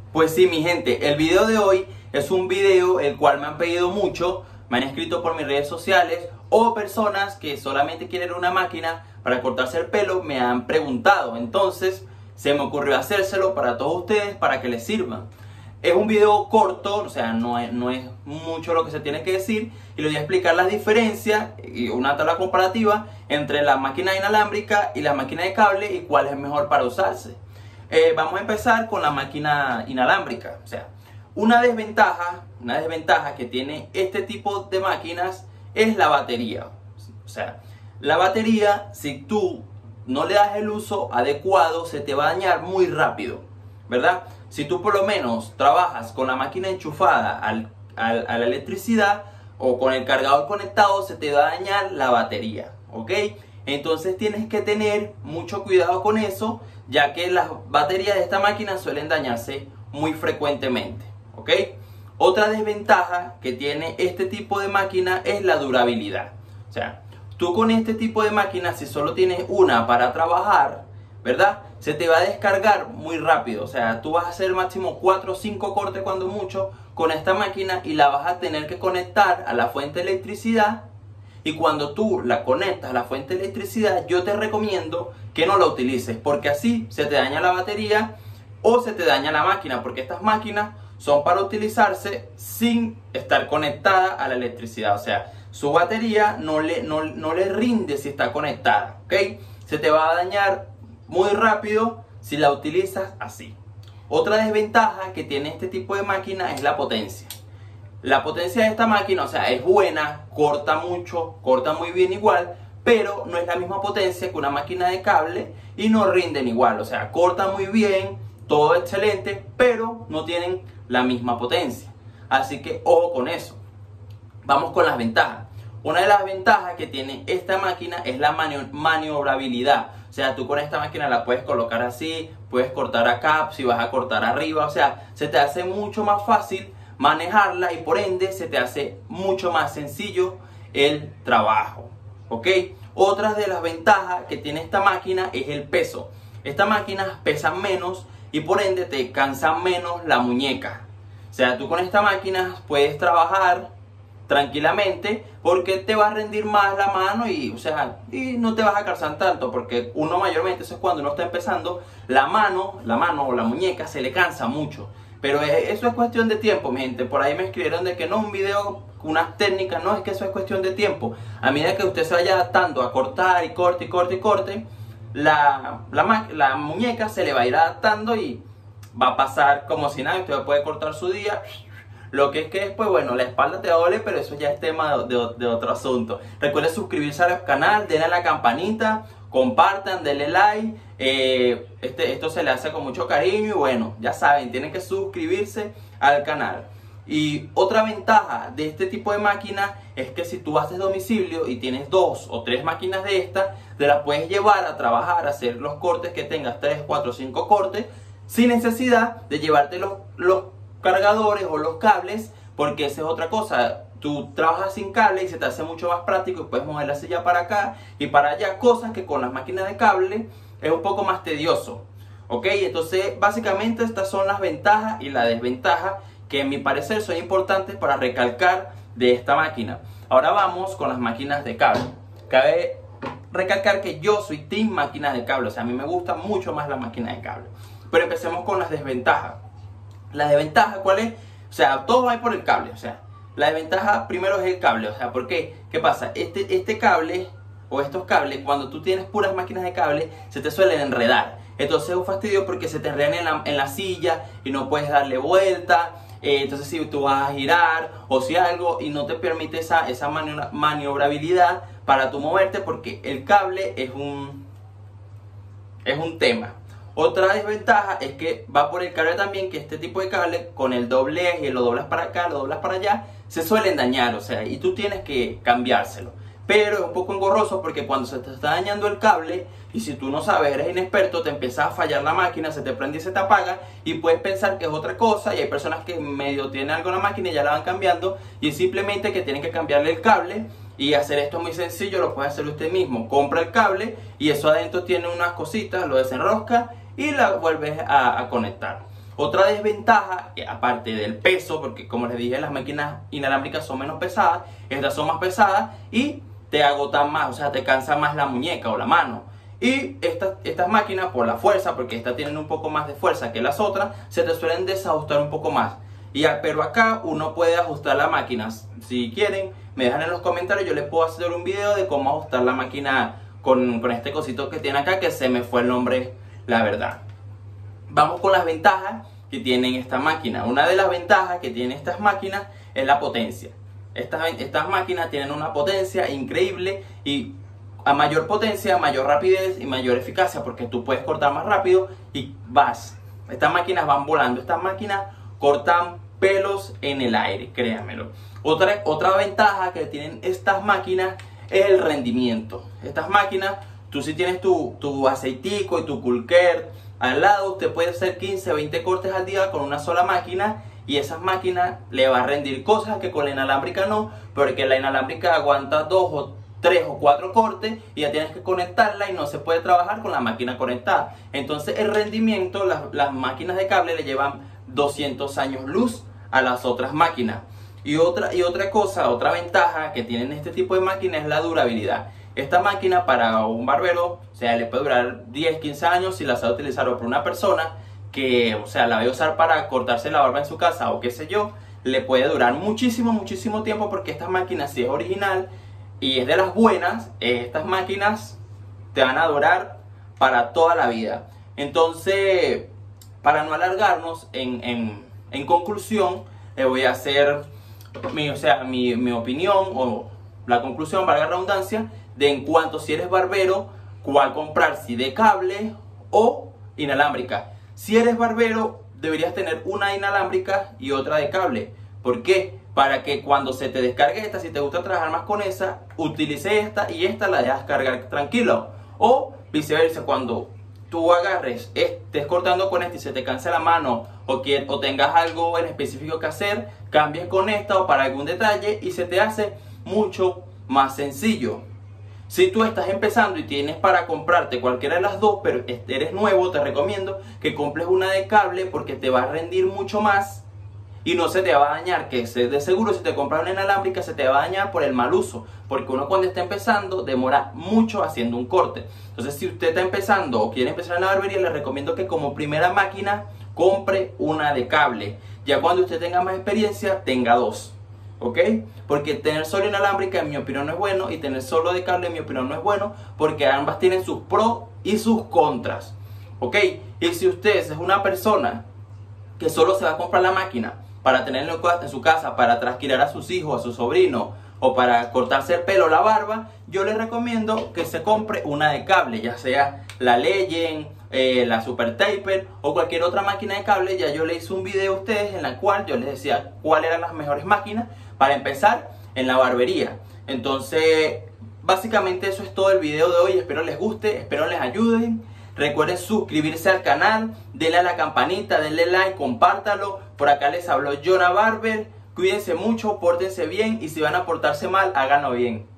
Pues sí, mi gente, el video de hoy es un video el cual me han pedido mucho, me han escrito por mis redes sociales o personas que solamente quieren una máquina para cortarse el pelo me han preguntado. Entonces se me ocurrió hacérselo para todos ustedes para que les sirva. Es un video corto, o sea, no es mucho lo que se tiene que decir, y les voy a explicar las diferencias y una tabla comparativa entre la máquina inalámbrica y la máquina de cable y cuál es mejor para usarse. Vamos a empezar con la máquina inalámbrica. O sea, una desventaja que tiene este tipo de máquinas es la batería. O sea, la batería, si tú no le das el uso adecuado, se te va a dañar muy rápido, ¿verdad? Si tú por lo menos trabajas con la máquina enchufada a la electricidad o con el cargador conectado, se te va a dañar la batería, ¿ok? Entonces tienes que tener mucho cuidado con eso, ya que las baterías de esta máquina suelen dañarse muy frecuentemente, ¿ok? Otra desventaja que tiene este tipo de máquina es la durabilidad. O sea, tú con este tipo de máquina, si solo tienes una para trabajar, ¿verdad? Se te va a descargar muy rápido. O sea, tú vas a hacer máximo 4 o 5 cortes cuando mucho con esta máquina y la vas a tener que conectar a la fuente de electricidad. Y cuando tú la conectas a la fuente de electricidad, yo te recomiendo que no la utilices, porque así se te daña la batería o se te daña la máquina, porque estas máquinas son para utilizarse sin estar conectada a la electricidad. O sea, su batería no le rinde si está conectada, ¿ok? Se te va a dañar muy rápido si la utilizas así. Otra desventaja que tiene este tipo de máquina es la potencia. La potencia de esta máquina, o sea, es buena, corta mucho, corta muy bien igual, pero no es la misma potencia que una máquina de cable y no rinden igual. O sea, corta muy bien, todo excelente, pero no tienen la misma potencia. Así que ojo con eso. Vamos con las ventajas. Una de las ventajas que tiene esta máquina es la maniobrabilidad. O sea, tú con esta máquina la puedes colocar así, puedes cortar acá, si vas a cortar arriba. O sea, se te hace mucho más fácil manejarla y por ende se te hace mucho más sencillo el trabajo, ¿ok? Otra de las ventajas que tiene esta máquina es el peso. Esta máquina pesa menos y por ende te cansa menos la muñeca. O sea, tú con esta máquina puedes trabajar tranquilamente porque te va a rendir más la mano y, o sea, y no te vas a cansar tanto, porque uno mayormente, eso es cuando uno está empezando, la mano o la muñeca se le cansa mucho. Pero eso es cuestión de tiempo, mi gente. Por ahí me escribieron de que no, un video, unas técnicas, no, es que eso es cuestión de tiempo. A medida que usted se vaya adaptando a cortar y corte y corte y corte, la muñeca se le va a ir adaptando y va a pasar como si nada. Usted puede cortar su día. Lo que es que después, bueno, la espalda te va a doler, pero eso ya es tema de otro asunto. Recuerden suscribirse al canal, denle a la campanita, compartan, denle like. Esto se le hace con mucho cariño y bueno, ya saben, tienen que suscribirse al canal. Y otra ventaja de este tipo de máquina es que si tú haces domicilio y tienes 2 o 3 máquinas de estas, te las puedes llevar a trabajar, a hacer los cortes que tengas, 3, 4, 5 cortes, sin necesidad de llevarte los cargadores o los cables, porque esa es otra cosa. Tú trabajas sin cable y se te hace mucho más práctico y puedes mover la silla para acá y para allá, cosas que con las máquinas de cable es un poco más tedioso, ¿ok? Entonces básicamente estas son las ventajas y las desventajas que en mi parecer son importantes para recalcar de esta máquina. Ahora vamos con las máquinas de cable. Cabe recalcar que yo soy team máquinas de cable, o sea, a mí me gusta mucho más la máquina de cable. Pero empecemos con las desventajas. La desventaja, ¿cuál es? O sea, todo va por el cable. O sea, la desventaja primero es el cable. O sea, ¿por qué? ¿Qué pasa? Este cable o estos cables, cuando tú tienes puras máquinas de cable, se te suelen enredar. Entonces es un fastidio porque se te enredan en la silla y no puedes darle vuelta. Entonces si tú vas a girar o si algo y no te permite esa maniobrabilidad para tú moverte, porque el cable es un tema. Otra desventaja es que va por el cable también, que este tipo de cable con el doblez y lo doblas para acá, lo doblas para allá, se suelen dañar, o sea, y tú tienes que cambiárselo. Pero es un poco engorroso porque cuando se te está dañando el cable y si tú no sabes, eres inexperto, te empieza a fallar la máquina, se te prende y se te apaga y puedes pensar que es otra cosa, y hay personas que medio tienen algo en la máquina y ya la van cambiando y es simplemente que tienen que cambiarle el cable. Y hacer esto es muy sencillo, lo puede hacer usted mismo. Compra el cable y eso adentro tiene unas cositas, lo desenrosca y la vuelves a conectar. Otra desventaja, aparte del peso, porque como les dije, las máquinas inalámbricas son menos pesadas, estas son más pesadas y te agotan más, o sea, te cansa más la muñeca o la mano. Y estas máquinas, por la fuerza, porque estas tienen un poco más de fuerza que las otras, se te suelen desajustar un poco más. Pero acá uno puede ajustar la máquina. Si quieren, me dejan en los comentarios, yo les puedo hacer un video de cómo ajustar la máquina con este cosito que tiene acá, que se me fue el nombre, la verdad. Vamos con las ventajas que tienen esta máquina. Una de las ventajas que tienen estas máquinas es la potencia. Estas máquinas tienen una potencia increíble y a mayor potencia, mayor rapidez y mayor eficacia, porque tú puedes cortar más rápido y estas máquinas van volando. Estas máquinas cortan pelos en el aire, créanmelo. Otra ventaja que tienen estas máquinas es el rendimiento. Estas máquinas, tú si tienes tu aceitico y tu culker al lado, usted puede hacer 15, 20 cortes al día con una sola máquina y esas máquinas le va a rendir cosas que con la inalámbrica no, porque la inalámbrica aguanta 2 o 3 o 4 cortes y ya tienes que conectarla y no se puede trabajar con la máquina conectada. Entonces el rendimiento, las máquinas de cable le llevan 200 años luz a las otras máquinas. Y otra ventaja que tienen este tipo de máquinas es la durabilidad. Esta máquina para un barbero, o sea, le puede durar 10, 15 años si la sabe utilizar, o para una persona que, o sea, la va a usar para cortarse la barba en su casa o qué sé yo, le puede durar muchísimo, muchísimo tiempo, porque esta máquina, si es original y es de las buenas, estas máquinas te van a durar para toda la vida. Entonces, para no alargarnos, en conclusión, le voy a hacer mi opinión, o la conclusión, valga la redundancia, de en cuanto si eres barbero, cuál comprar, si de cable o inalámbrica. Si eres barbero, deberías tener una inalámbrica y otra de cable. ¿Por qué? Para que cuando se te descargue esta, si te gusta trabajar más con esa, utilice esta y esta la dejas cargar tranquilo. O viceversa, cuando tú agarres, estés cortando con esta y se te cansa la mano, o tengas algo en específico que hacer, cambies con esta o para algún detalle y se te hace mucho más sencillo. Si tú estás empezando y tienes para comprarte cualquiera de las dos, pero eres nuevo, te recomiendo que compres una de cable, porque te va a rendir mucho más y no se te va a dañar, que de seguro si te compras una inalámbrica se te va a dañar por el mal uso, porque uno cuando está empezando demora mucho haciendo un corte. Entonces, si usted está empezando o quiere empezar en la barbería, les recomiendo que como primera máquina compre una de cable. Ya cuando usted tenga más experiencia, tenga dos, ¿ok? Porque tener solo inalámbrica en mi opinión no es bueno, y tener solo de cable en mi opinión no es bueno, porque ambas tienen sus pros y sus contras, ¿ok? Y si usted es una persona que solo se va a comprar la máquina para tenerlo en su casa, para trasquilar a sus hijos, a sus sobrinos, o para cortarse el pelo o la barba, yo les recomiendo que se compre una de cable, ya sea la Legend, la Super Taper o cualquier otra máquina de cable. Ya yo le hice un video a ustedes en la cual yo les decía cuáles eran las mejores máquinas para empezar en la barbería. Entonces, básicamente eso es todo el video de hoy. Espero les guste, espero les ayuden. Recuerden suscribirse al canal, denle a la campanita, denle like, compártalo. Por acá les habló Jonah Barber. Cuídense mucho, pórtense bien, y si van a portarse mal, háganlo bien.